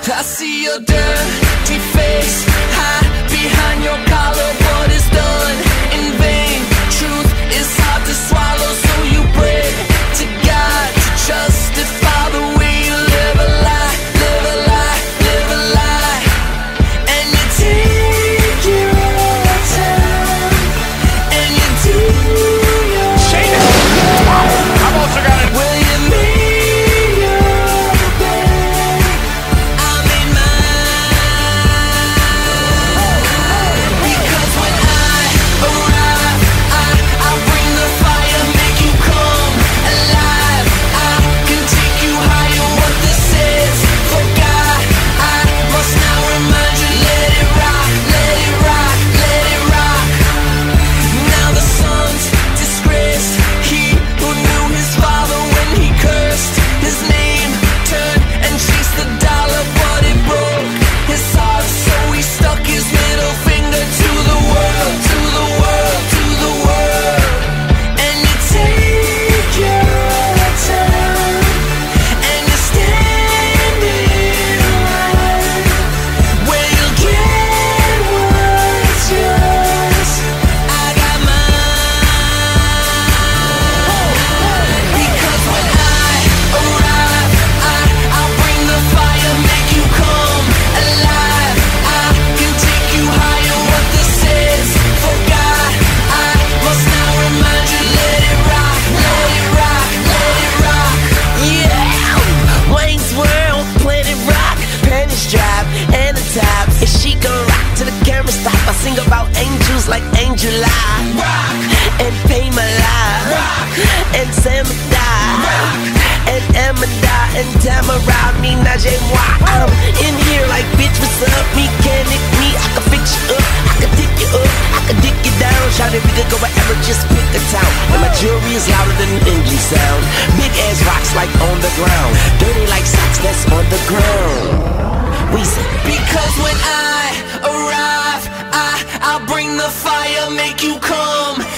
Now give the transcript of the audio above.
I see your dirty face hide behind your collar. What is done in vain? Truth is hard to swallow, so you pray to God to justify the way you live a lie, live a lie, live a lie. And you take your time, and you do your Shane, I've also got it. Will you make your bed? I made mine. Because when I arrive, I bring the fire, make you come alive. I can take you higher, what this is. For God, I must now remind you, let it rock, let it rock, let it rock. Now the son's disgraced, he who knew his father when he cursed his name, turned and chased the dollar, but it broke his heart, so he stuck his middle finger to the world, to the world, to the world. And you take your time, and you stand in line, where you'll get what's yours. I got mine. Because when I arrive, I'll bring the fire, make you come alive. I can take you higher, what this is. For God, I must now remind you, let it rock, let it rock, let it rock. Yeah, Wayne's World, Planet Rock, Penny's Drive, and the top. And she gon' rock till the camera stop. I sing about angels like Angel Eye, rock, and Pay My Life, rock, and Sam Die, and Amanda, and Tamara, me, Najee, moi. I'm in here like, bitch, what's up? Mechanic, me, I can fix you up, I can dick you up, I can dick you down. Shout it, we could go wherever, just pick a town. And my jewelry is louder than an engine sound. Big ass rocks like on the ground, dirty like socks that's on the ground. We say, because when I arrive, I'll bring the fire, make you come